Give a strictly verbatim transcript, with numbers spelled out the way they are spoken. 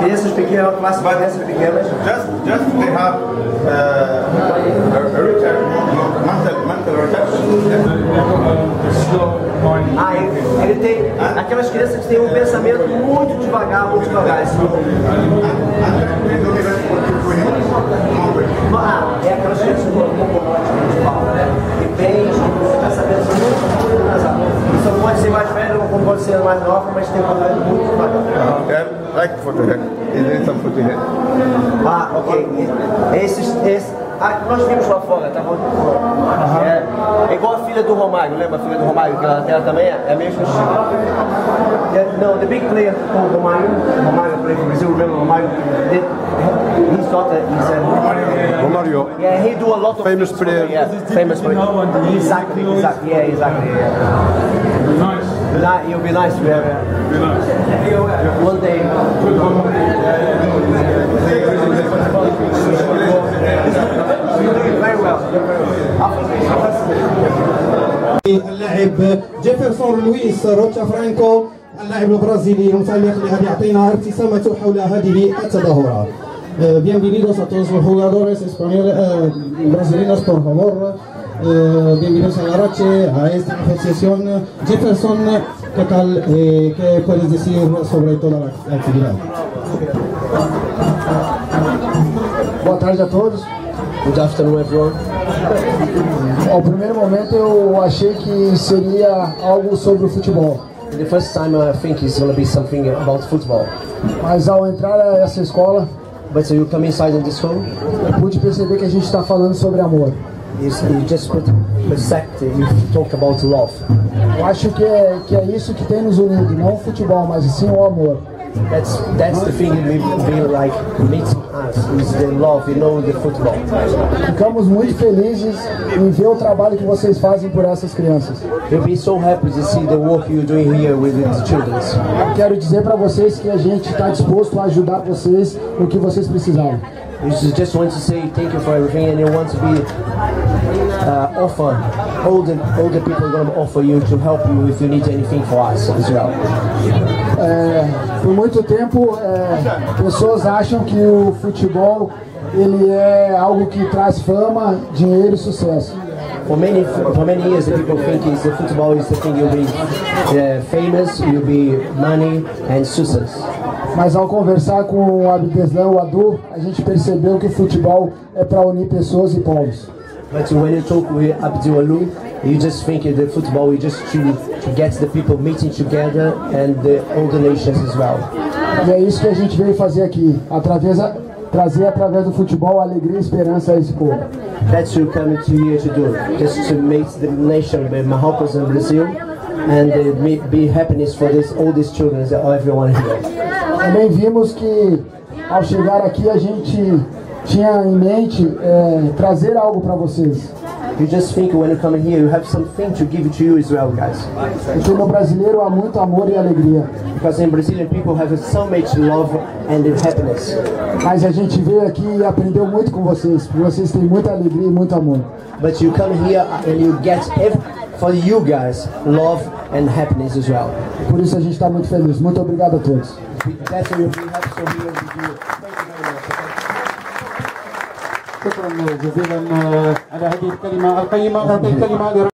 crianças pequenas, classe de crianças pequenas. Just, just they have uh, a retard, mental, mental retardation. Ah, ele, ele tem aquelas crianças que têm um pensamento muito devagar, muito devagar. Ah, é aquelas crianças que não falam, né? E bem, pensamento muito, muito atrasado. Isso não pode ser mais velho, não pode ser mais nova, mas tem um pensamento muito devagar. Okay, like photo here. Is there some photo here? Ah, ok. Esses, esses, ah, nós vimos lá fora, tá bom? Uhum. É, é igual a filha do Romário, lembra a filha do Romário, que ela, ela também é, é a mesma estilo. Yeah, no, the big player called Romário, Romário played for Brazil, remember Romário? He's not a, he's a... Romario. Yeah, he do a lot of famous things. player. Yeah, famous player. Exactly, exactly, yeah, exactly. Yeah. Nice. Nah, it'll be nice to have it. Be nice. One day. Very well. اللاعب جيفرسون لويس روتشا فرانكو اللاعب البرازيلي المتألق الذي يعطينا ابتسامته حول هذه التظاهرات. Bienvenidos a todos los jugadores españoles, eh, brasileños, por favor. Eh, bienvenidos a la Rache, a esta asociación. Jefferson, ¿qué tal? Eh, ¿Qué puedes decir sobre toda la actividad? Boa tarde a todos. Good afternoon, everyone. Ao primeiro momento eu achei que seria algo sobre o futebol. The first time I think it's going to be something about football. Mas ao entrar a essa escola, But you come inside in this school, eu pude perceber que a gente está falando sobre amor. you just put perspective, you talk about love. Eu acho que é, que é isso que tem nos unido, não o futebol, mas sim o amor. That's that's the thing we feel like meeting us is the love, you know, the football. Ficamos muito felizes em ver o trabalho que vocês fazem por essas crianças. We'll be so happy to see the work you're doing here with the children. Quero dizer para vocês que a gente está disposto a ajudar vocês no que vocês precisarem. We just want to say thank you for everything, and you want to be uh, offer all the all the people are going to offer you to help you if you need anything for us as well. É, por muito tempo, é, pessoas acham que o futebol ele é algo que traz fama, dinheiro e sucesso. For many for many years, the people think is the football is the thing you'll be uh, famous, you'll be money and success. Mas ao conversar com o Abdeslam, o Adu, a gente percebeu que o futebol é para unir pessoas e povos. But when you talk with Abdul Alu, you just think the football is just to, to get the people meeting together and the, all the nations as well. E é isso que a gente veio fazer aqui, através a, trazer através do futebol alegria e esperança a esse povo. That's what you come to here to do, just to make the nation, the Marrocos and Brazil, and uh, be happiness for this, all these children, everyone here. Também vimos que ao chegar aqui a gente tinha em mente é, trazer algo para vocês. You just think when you come here, you have something to give to you as well, guys. Porque no brasileiro há muito amor e alegria. Because in Brazilian people have so much love and happiness. Mas a gente veio aqui e aprendeu muito com vocês, porque vocês têm muita alegria e muito amor. But you come here and you get every, for you guys love and happiness as well. Por isso a gente está muito feliz. Muito obrigado a todos. That's why we have so here with you. Thank you very much. شكرا جزيلا على هذه الكلمة القيمة. هذه الكلمة